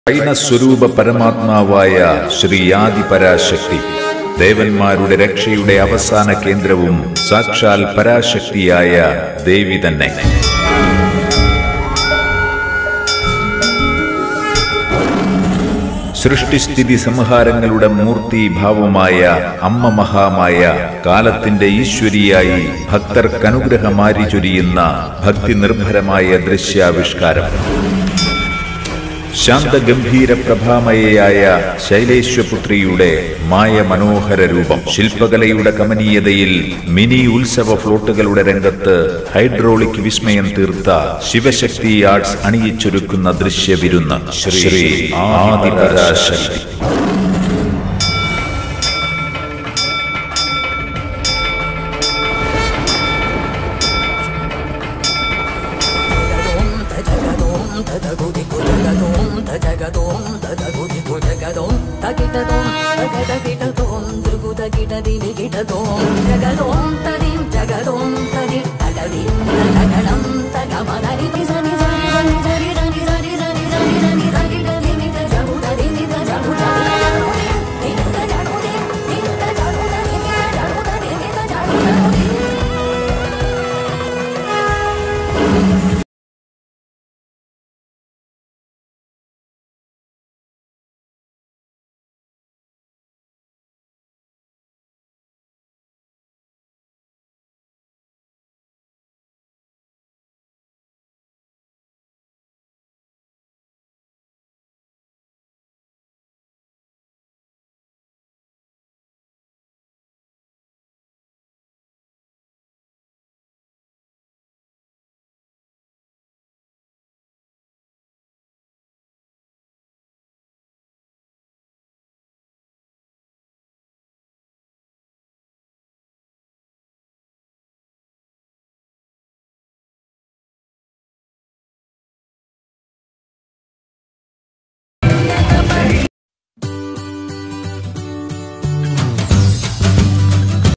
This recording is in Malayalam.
സ്വരൂപ പരമാത്മാവായ ശ്രീ ആദിപരാശക്തി ദേവന്മാരുടെ രക്ഷയുടെ അവസാന കേന്ദ്രവും സാക്ഷാൽ പരാശക്തിയായ ദേവി തന്നെ. സൃഷ്ടിസ്ഥിതി സംഹാരങ്ങളുടെ മൂർത്തിഭാവമായ അമ്മ മഹാമായ കാലത്തിന്റെ ഈശ്വരിയായി ഭക്തർക്കനുഗ്രഹമാരി ചൊരിയുന്ന ഭക്തി നിർഭരമായ ദൃശ്യാവിഷ്കാരം. ശാന്തഗംഭീര പ്രഭാമയയായ ശൈലേശ്വപുത്രിയുടെ മായ മനോഹര രൂപം. ശില്പകലയുടെ കമനീയതയിൽ മിനി ഉത്സവ ഫ്ലോട്ടുകളുടെ രംഗത്ത് ഹൈഡ്രോളിക് വിസ്മയം തീർത്ത ശിവശക്തി ആർട്സ് അണിയിച്ചൊരുക്കുന്ന ദൃശ്യവിരുന്ന് ശ്രീ ആദിപരാശക്തി. ജഗദോം തരിം ജഗദോം തരി അടവിം